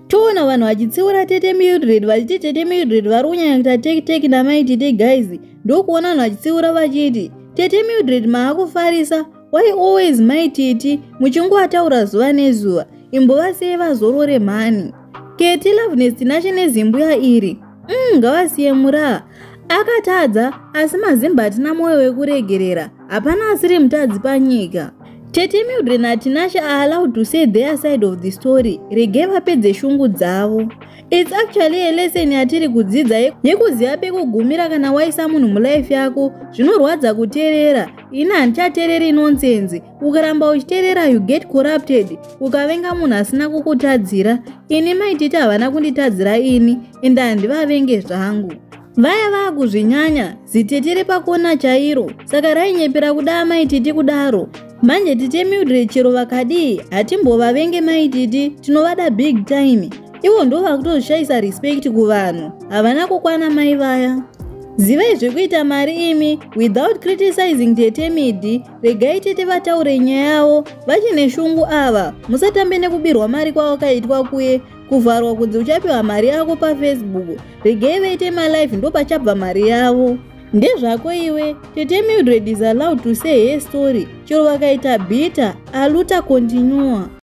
Toona vanhu vachitsiura Tete Mildred vachiti Tete Mildred vari kunyanya kuita teki namai titi guys. Ndokuona vanhu vachitsiura vachiti Tete Mildred maakufarisa. Why always mai titi muchingovataura zuva nezuva? Imbova sei vazorore mhani? Keti Loveness tinachine zimbuya iri. Ngavasiye muraha. Akatadza asi mazimba hatina mwoyo wekuregerera. Hapana asiri mutadzi panyika. Tete Mildred naTinashe are allowed to say their side of the story. Regai vapedze shungu dzavo. It's actually a lesson yatiri kudzidza yekuziva pekugumira kana waisa munhu mulife yako. Zvinorwadza kuteerera. Ini handichateereri nonsense. Ukaramba uchiteerera you get corrupted. Ukavenga munhu asina kukutadzira. Ini mai titi havana kunditadzira ini. Ende handivavenge zvangu. Vaya vaakuzvinyanya. Zitete repakona chairo. Saka rainyepera kuda mai titi kudaro. Manje Tete Mildred chero vakadii hatimbovavenge mai titi, tinovada big time. Ivo ndo vakutozvishaisa respect kuvanhu. Havana kukwana mai vaya. Zivai zvekuita mari imi without criticizing Tete Midi. Regai Tete vataure nyaya yavo. Vachine shungu ava. Musatambe nekubirwa mari kwawakaitwa kuye. Kuvharwa kunzi uchapiwa mari yako paFacebook. Regai vaite malive ndo pachabva mari yavo. Ndezvako iwe. Tete Mildred is allowed to say her story. Chero vakaita bita aluta continua.